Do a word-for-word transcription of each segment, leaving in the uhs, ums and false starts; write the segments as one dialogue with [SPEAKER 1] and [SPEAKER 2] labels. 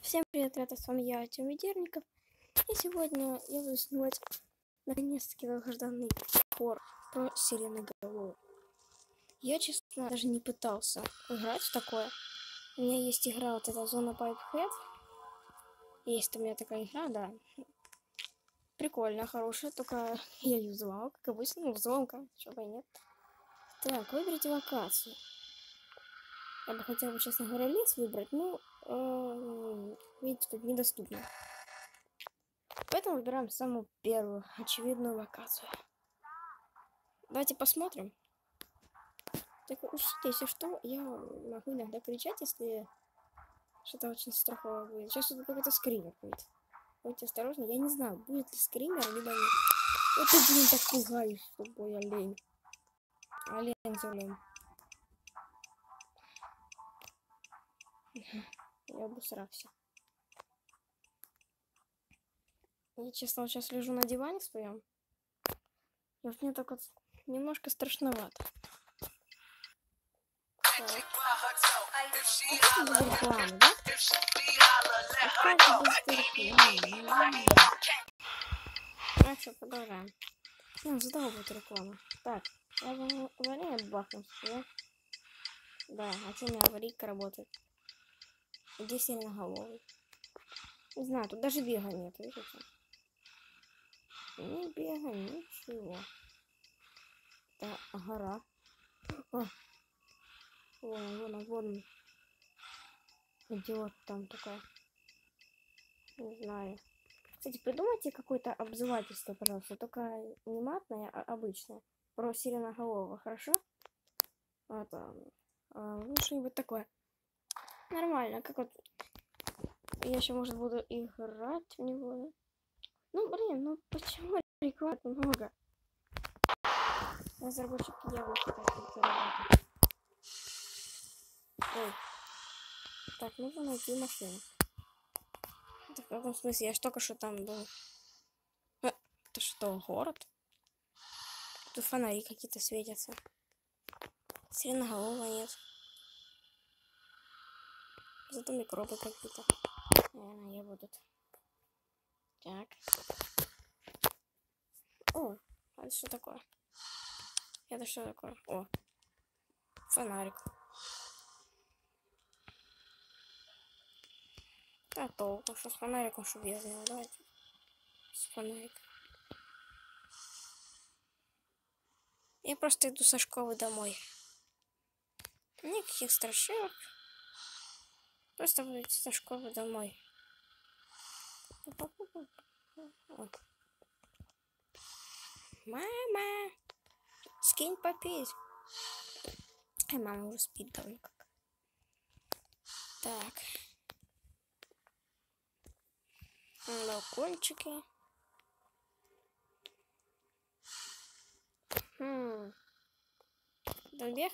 [SPEAKER 1] Всем привет, ребята, с вами я, Тёма Ведерников. И сегодня я буду снимать наконец-таки долгожданный хоррор про сиреноголового. Я, честно, даже не пытался играть в такое. У меня есть игра, вот эта Зона Pipehead. Есть у меня такая игра, да. Прикольная, хорошая, только я ее взломал, как обычно, ну, взломка, чего бы и нет. Так, выберите локацию. Я бы хотела, честно говоря, лес выбрать, но, э, видите, тут недоступно. Поэтому выбираем самую первую, очевидную локацию. Давайте посмотрим. Так уж, если что, я могу иногда кричать, если что-то очень страховое будет. Сейчас тут какой-то скример будет. Будьте осторожны, я не знаю, будет ли скример, либо нет. Это, блин, так пугаюсь, тупой олень. Олень за олень. Я обусрался. Я, честно, вот сейчас лежу на диване своем. И вот мне так вот немножко страшновато. Так. А без рекламы, да? А как без рекламы? Так, что, продолжаем. Ну, задал будет реклама. Так, авария бахнул, да? Да, а что у меня аварийка работает? Где сиреноголовый? Не знаю, тут даже бега нет, видите? Ни бега, ничего. Да, гора. О, вон, вон, вон. Идиот там такая. Не знаю. Кстати, придумайте какое-то обзывательство, пожалуйста. Только не матное, а обычное. Про сиреноголового, хорошо? Это, а, ну, что-нибудь такое. Нормально, как вот... Я еще, может, буду играть в него. Ну, блин, ну почему рекламы много? Разработчики явно хотят заработать. Ой. Так, нужно найти машину. В каком смысле? Я ж только что там был. А, это что, город? Тут фонари какие-то светятся. Сиреноголового нет. Зато микробы какие-то. Наверное, я буду. Так. О, а это что такое? Это что такое? О, фонарик. Да толку, что с фонариком, чтобы я знал. Давайте. С фонариком. Я просто иду со школы домой. Никаких страшилок. Просто буду идти со школы домой. Вот. Мама! Скинь попить. Ай, мама уже спит давно как. Так. Балкончики. Хм. Добег?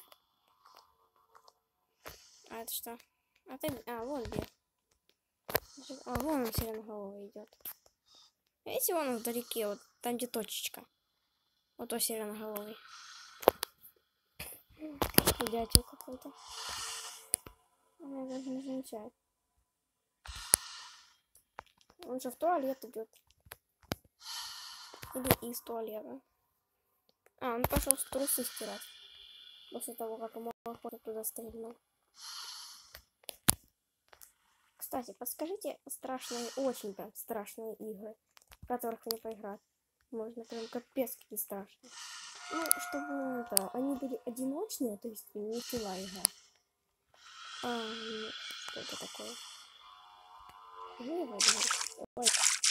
[SPEAKER 1] А это что? А, ты... а вон бег. А, вон он сиреноголовый идет. Видите, вон вдалеке, вот там, где точечка. Вот то сиреноголовый. Дятел какой-то. Я даже не замечаю. Он же в туалет идет. Или из туалета. А, он пошел в трусы стирать. После того, как ему охота туда стрельнул. Кстати, подскажите страшные, очень прям страшные игры, в которых мне поиграть. Можно прям капец какие страшные. Ну, чтобы это, они были одиночные, то есть не пила игра. А, нет, что это такое? Вывод. Ой.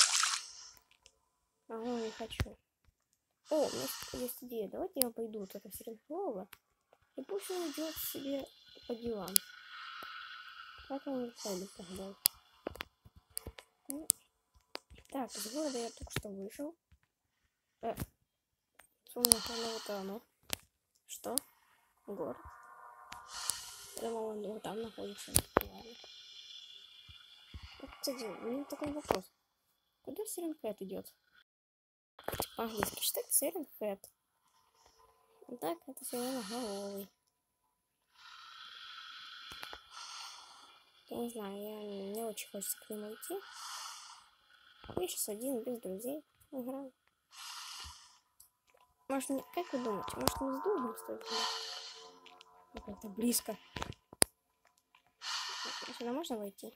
[SPEAKER 1] Ага, не хочу. О, у меня есть идея. Давайте я пойду вот это сиреноголового. И пусть он идет себе по делам. Как он пойдет тогда? Ну, так, из города я только что вышел. Э, вспомнил, оно вот оно. Что? Город. Я думал, он вот там находится. Ладно. Кстати, у меня такой вопрос. Куда Сиренхэт идет? По-английски читать Сиренхэт. Так, это сиреноголовый. Я не знаю, я не очень хочется к нему идти. Я сейчас один, без друзей, играю. Может, не... как вы думаете, может, не с другом стоит играть? Как-то близко. Сюда можно войти?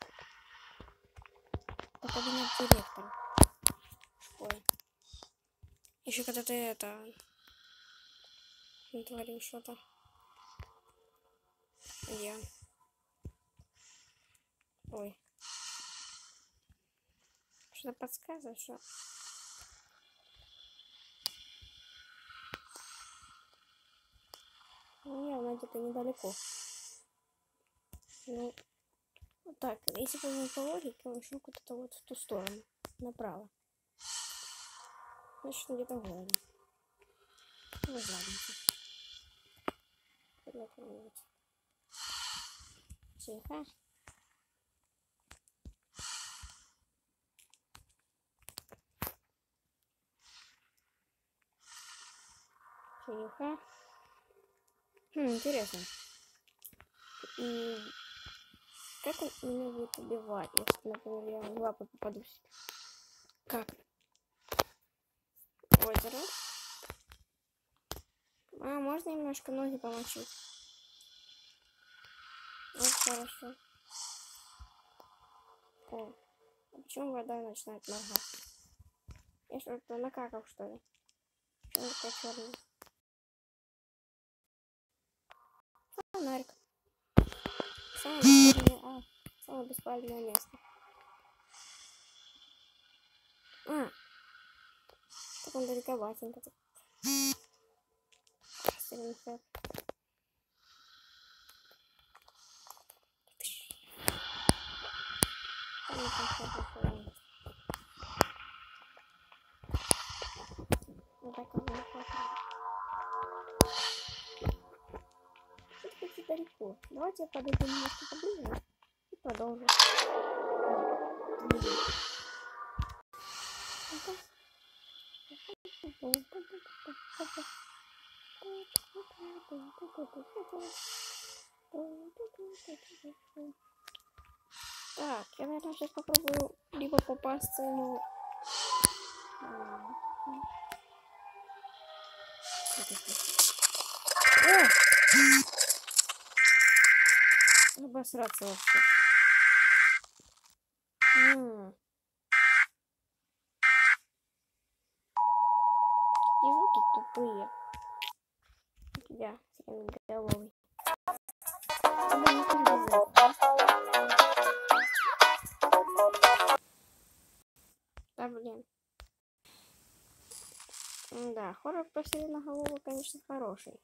[SPEAKER 1] По кабинет директора школы. Еще когда ты это... натворил что-то. Я. Ой. Что-то подсказывает, что... Ну, явно где-то недалеко. Ну, вот так, если поймем по логике, он шел куда-то вот в ту сторону, направо. Значит, он где-то в городе. Ну, задница. Тихо. Тихо. Хм, интересно. И как он меня будет убивать, если, например, я в лапы попадусь? Как? Озеро. А, можно немножко ноги помочить? Вот хорошо. О, а почему вода начинает моргать? Я что-то накакал, что ли? Почему такая черная? Фонарик. Самое бесполезное, а, самое бесполезное место. А, так он далековатенько. Сиреный хлеб. Вот так он не хватает. Это как-то далеко. Давайте я подойду немножко поближе и продолжу. Так, я, наверное, сейчас попробую либо попасться ему... О! Обосраться вообще. М-м. И звуки тупые. У тебя сиреноголовый. Да, блин. Да, хоррор про сиреноголового, конечно, хороший.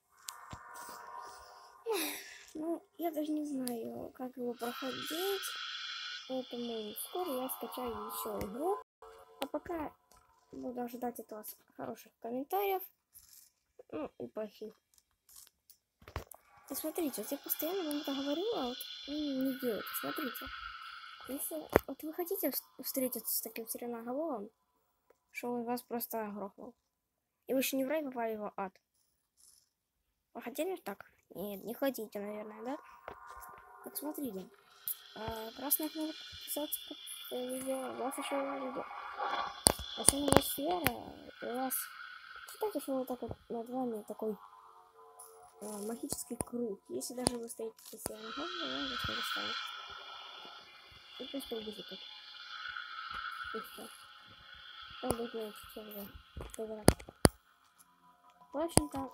[SPEAKER 1] Ну, я даже не знаю, как его проходить. Поэтому вскоре я скачаю еще игру. А пока буду ожидать от вас хороших комментариев. Ну, и плохих. И смотрите, вот я постоянно вам это говорю, а вот вы не делаете. Смотрите. Если вот вы хотите встретиться с таким сиреноголовым, что он вас просто грохнул. И вы еще не в рай попали в ад. Вы хотели так? Нет, не хотите, наверное, да? Так, смотрите. А, красная кнопка подписаться под видео. У вас еще видео. Если у вас сфера, у вас... Считайте, что вот так вот над вами такой а, магический круг. Если даже вы стоите с сиреноголовым, он вас не достанет. И просто убежит тут. И все. Там будет на все уже. В общем-то...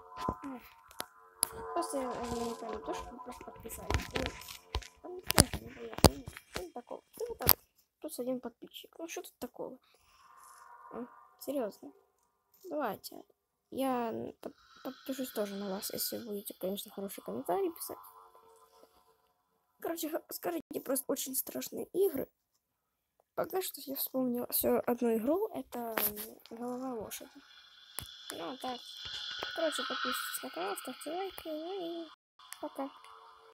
[SPEAKER 1] Просто я не помню то, что мы просто подписались. Там не страшно, неприятно. Что такого? Ну так, просто один подписчик. Ну что тут такого? А, серьезно. Давайте. Я под подпишусь тоже на вас, если будете, конечно, хорошие комментарии писать. Короче, скажите просто очень страшные игры. Пока что я вспомнила всю одну игру. Это голова лошади. Ну так. Короче, подписывайтесь на канал, ставьте лайки, ну и пока.